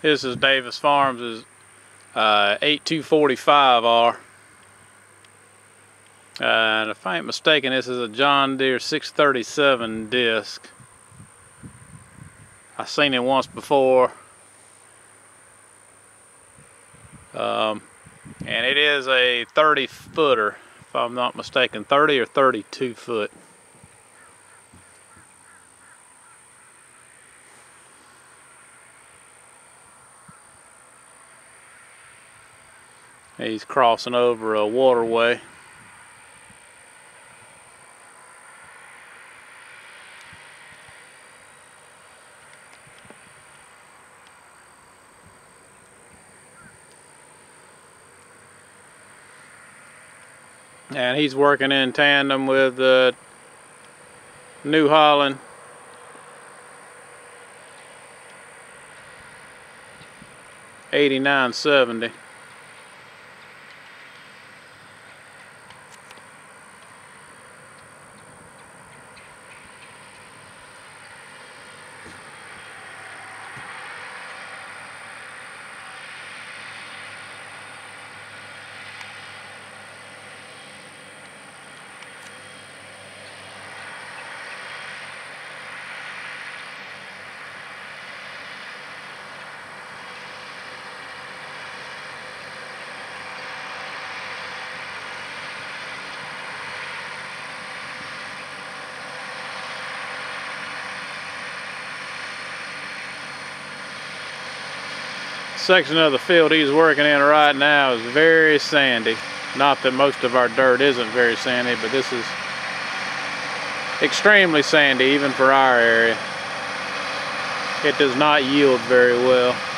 This is Davis Farms' 8245R. And if I ain't mistaken, this is a John Deere 637 disc. I've seen it once before. And it is a 30 footer, if I'm not mistaken, 30 or 32 foot. He's crossing over a waterway. And he's working in tandem with the New Holland '89-70. Section of the field he's working in right now is very sandy. Not that most of our dirt isn't very sandy, but this is extremely sandy even for our area. It does not yield very well.